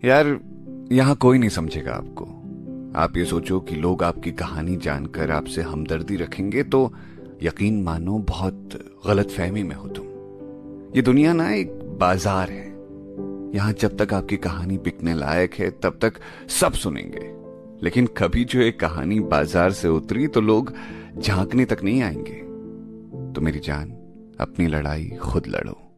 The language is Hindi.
यार, यहाँ कोई नहीं समझेगा आपको। आप ये सोचो कि लोग आपकी कहानी जानकर आपसे हमदर्दी रखेंगे तो यकीन मानो बहुत गलत फहमी में हो तुम। ये दुनिया ना एक बाजार है। यहाँ जब तक आपकी कहानी बिकने लायक है तब तक सब सुनेंगे, लेकिन कभी जो एक कहानी बाजार से उतरी तो लोग झांकने तक नहीं आएंगे। तो मेरी जान, अपनी लड़ाई खुद लड़ो।